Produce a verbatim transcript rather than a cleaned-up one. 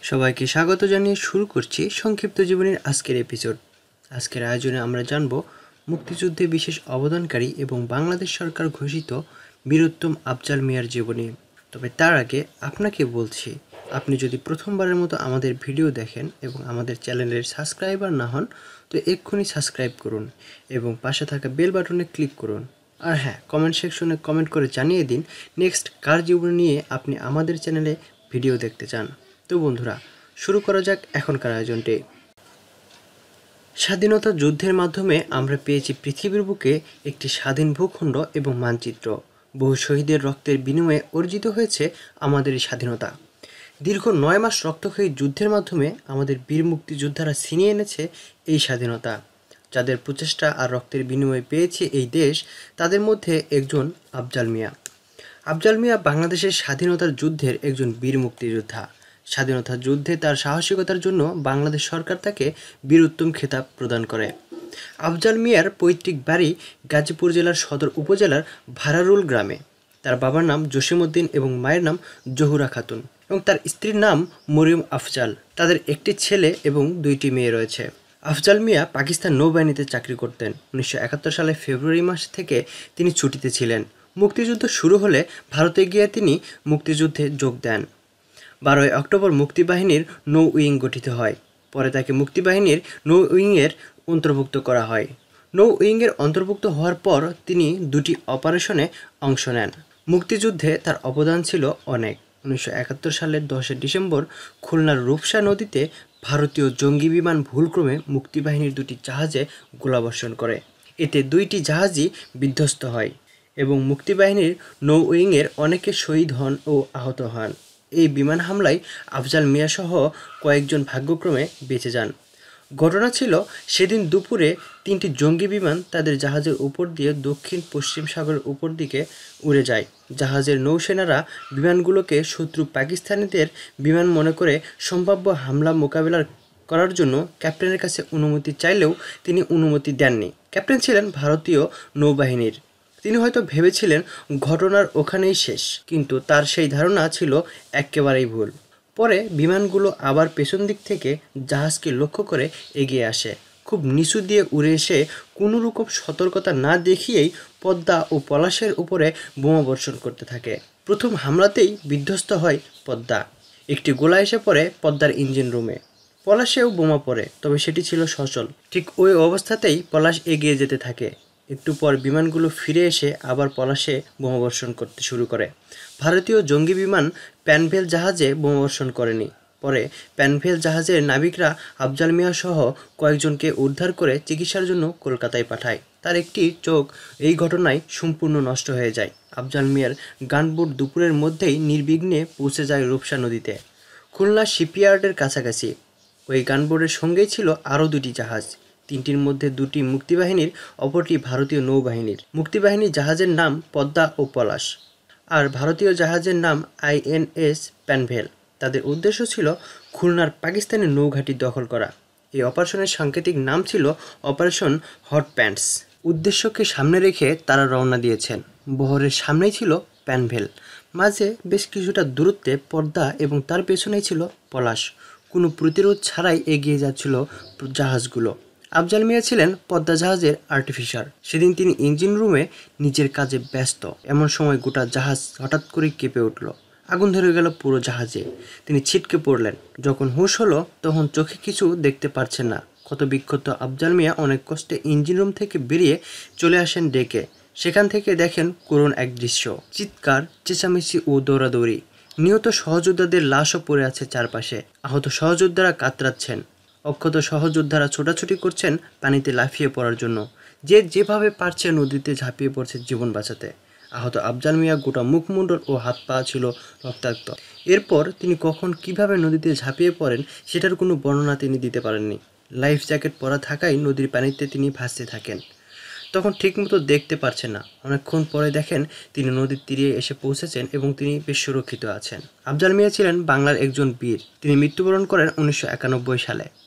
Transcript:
সবাইকে স্বাগত জানিয়ে শুরু করছি সংক্ষিপ্ত জীবনের আজকের এপিসোড। আজকের আয়োজনে আমরা জানব মুক্তিযুদ্ধে বিশেষ অবদানকারী এবং বাংলাদেশ সরকার ঘোষিত বীরোত্তম আফজাল মিয়ার জীবনী। তবে তার আগে আপনাকে বলছি, আপনি যদি প্রথমবারের মতো আমাদের ভিডিও দেখেন এবং আমাদের চ্যানেলের সাবস্ক্রাইবার না হন তো এক্ষুনি সাবস্ক্রাইব করুন এবং পাশে থাকা বেল বাটনে ক্লিক করুন। আর হ্যাঁ, কমেন্ট সেকশনে কমেন্ট করে জানিয়ে দিন নেক্সট কার জীবনী নিয়ে আপনি আমাদের চ্যানেলে ভিডিও দেখতে চান। তো বন্ধুরা, শুরু করা যাক এখনকার আয়োজনটি। স্বাধীনতা যুদ্ধের মাধ্যমে আমরা পেয়েছি পৃথিবীর বুকে একটি স্বাধীন ভূখণ্ড এবং মানচিত্র। বহু শহীদের রক্তের বিনিময়ে অর্জিত হয়েছে আমাদের এই স্বাধীনতা। দীর্ঘ নয় মাস রক্তক্ষয়ী যুদ্ধের মাধ্যমে আমাদের বীর মুক্তিযোদ্ধারা ছিনিয়ে এনেছে এই স্বাধীনতা। যাদের প্রচেষ্টা আর রক্তের বিনিময়ে পেয়েছে এই দেশ, তাদের মধ্যে একজন আফজাল মিয়া। আফজাল মিয়া বাংলাদেশের স্বাধীনতার যুদ্ধের একজন বীর মুক্তিযোদ্ধা। স্বাধীনতা যুদ্ধে তার সাহসিকতার জন্য বাংলাদেশ সরকার তাকে বীরোত্তম খেতাব প্রদান করে। আফজাল মিয়ার পৈতৃক বাড়ি গাজীপুর জেলার সদর উপজেলার ভারারুল গ্রামে। তার বাবার নাম জসিমউদ্দিন এবং মায়ের নাম জহুরা খাতুন এবং তার স্ত্রীর নাম মরিয়ম আফজাল। তাদের একটি ছেলে এবং দুইটি মেয়ে রয়েছে। আফজাল মিয়া পাকিস্তান নৌবাহিনীতে চাকরি করতেন। উনিশশো একাত্তর সালে ফেব্রুয়ারি মাস থেকে তিনি ছুটিতে ছিলেন। মুক্তিযুদ্ধ শুরু হলে ভারতে গিয়ে তিনি মুক্তিযুদ্ধে যোগ দেন। বারোই অক্টোবর মুক্তিবাহিনীর নৌ উইং গঠিত হয়। পরে তাকে মুক্তিবাহিনীর নৌ উইংয়ের অন্তর্ভুক্ত করা হয়। নৌ উইংয়ের অন্তর্ভুক্ত হওয়ার পর তিনি দুটি অপারেশনে অংশ নেন। মুক্তিযুদ্ধে তার অবদান ছিল অনেক। উনিশশো একাত্তর সালের দশই ডিসেম্বর খুলনার রূপসা নদীতে ভারতীয় জঙ্গি বিমান ভুলক্রমে মুক্তিবাহিনীর দুটি জাহাজে গোলাবর্ষণ করে। এতে দুইটি জাহাজই বিধ্বস্ত হয় এবং মুক্তিবাহিনীর নৌ উইংয়ের অনেকে শহীদ হন ও আহত হন। এই বিমান হামলায় আফজাল মিয়া সহ কয়েকজন ভাগ্যক্রমে বেঁচে যান। ঘটনা ছিল, সেদিন দুপুরে তিনটি জঙ্গি বিমান তাদের জাহাজের উপর দিয়ে দক্ষিণ পশ্চিম সাগরের উপর দিকে উড়ে যায়। জাহাজের নৌসেনারা বিমানগুলোকে শত্রু পাকিস্তানিদের বিমান মনে করে সম্ভাব্য হামলা মোকাবেলা করার জন্য ক্যাপ্টেনের কাছে অনুমতি চাইলেও তিনি অনুমতি দেননি। ক্যাপ্টেন ছিলেন ভারতীয় নৌবাহিনীর। তিনি হয়তো ভেবেছিলেন ঘটনার ওখানেই শেষ, কিন্তু তার সেই ধারণা ছিল একেবারেই ভুল। পরে বিমানগুলো আবার পেছন দিক থেকে জাহাজকে লক্ষ্য করে এগিয়ে আসে। খুব নিচু দিয়ে উড়ে এসে কোনো রকম সতর্কতা না দেখিয়েই পদ্মা ও পলাশের উপরে বোমা বর্ষণ করতে থাকে। প্রথম হামলাতেই বিধ্বস্ত হয় পদ্মা। একটি গোলা এসে পড়ে পদ্মার ইঞ্জিন রুমে। পলাশেও বোমা পড়ে, তবে সেটি ছিল সচল। ঠিক ওই অবস্থাতেই পলাশ এগিয়ে যেতে থাকে। একটু পর বিমানগুলো ফিরে এসে আবার পলাশে বোমাবর্ষণ করতে শুরু করে। ভারতীয় জঙ্গি বিমান প্যানভেল জাহাজে বোমাবর্ষণ করেনি। পরে প্যানভেল জাহাজের নাবিকরা আফজাল মিয়া সহ কয়েকজনকে উদ্ধার করে চিকিৎসার জন্য কলকাতায় পাঠায়। তার একটি চোখ এই ঘটনায় সম্পূর্ণ নষ্ট হয়ে যায়। আফজাল মিয়ার গানবোট দুপুরের মধ্যেই নির্বিঘ্নে পৌঁছে যায় রূপসা নদীতে, খুলনা শিপইয়ার্ডের কাছাকাছি। ওই গানবোটের সঙ্গেই ছিল আরও দুটি জাহাজ। তিনটির মধ্যে দুটি মুক্তিবাহিনীর, অপরটি ভারতীয় নৌবাহিনীর। মুক্তিবাহিনীর জাহাজের নাম পদ্মা ও পলাশ, আর ভারতীয় জাহাজের নাম আইএনএস প্যানভেল। তাদের উদ্দেশ্য ছিল খুলনার পাকিস্তানি নৌঘাঁটি দখল করা। এই অপারেশনের সাংকেতিক নাম ছিল অপারেশন হট প্যান্টস। উদ্দেশ্যকে সামনে রেখে তারা রওনা দিয়েছেন। বহরের সামনেই ছিল প্যানভেল, মাঝে বেশ কিছুটা দূরত্বে পদ্মা এবং তার পেছনেই ছিল পলাশ। কোনো প্রতিরোধ ছাড়াই এগিয়ে যাচ্ছিল জাহাজগুলো। আফজাল মিয়া ছিলেন পদ্মা জাহাজের আর্টিফিশার। সেদিন তিনি ইঞ্জিন রুমে নিজের কাজে ব্যস্ত। এমন সময় গোটা জাহাজ হঠাৎ করে কেঁপে উঠল। আগুন ধরে গেল পুরো জাহাজে। তিনি ছিটকে পড়লেন। যখন হুঁশ হলো তখন চোখে কিছু দেখতে পারছেন না। ক্ষত বিক্ষত আফজাল মিয়া অনেক কষ্টে ইঞ্জিন রুম থেকে বেরিয়ে চলে আসেন ডেকে। সেখান থেকে দেখেন করুণ এক দৃশ্য, চিৎকার, চেঁচামেচি ও দৌড়াদৌড়ি। নিহত সহযোদ্ধাদের লাশও পড়ে আছে চারপাশে। আহত সহযোদ্ধারা কাতরাচ্ছেন। অক্ষত সহযোদ্ধারা ছোটাছুটি করছেন পানিতে লাফিয়ে পড়ার জন্য। যে যেভাবে পারছে নদীতে ঝাঁপিয়ে পড়ছে জীবন বাঁচাতে। আহত আফজাল মিয়া গোটা মুখমণ্ডল ও হাত পা ছিল রক্তাক্ত। এরপর তিনি কখন কিভাবে নদীতে ঝাঁপিয়ে পড়েন সেটার কোনো বর্ণনা তিনি দিতে পারেননি। লাইফ জ্যাকেট পরা থাকায় নদীর পানিতে তিনি ভাসতে থাকেন। তখন ঠিকমতো দেখতে পারছেন না। অনেকক্ষণ পরে দেখেন তিনি নদীর তীরে এসে পৌঁছেছেন এবং তিনি বেশ সুরক্ষিত আছেন। আফজাল মিয়া ছিলেন বাংলার একজন বীর। তিনি মৃত্যুবরণ করেন উনিশশো একানব্বই সালে।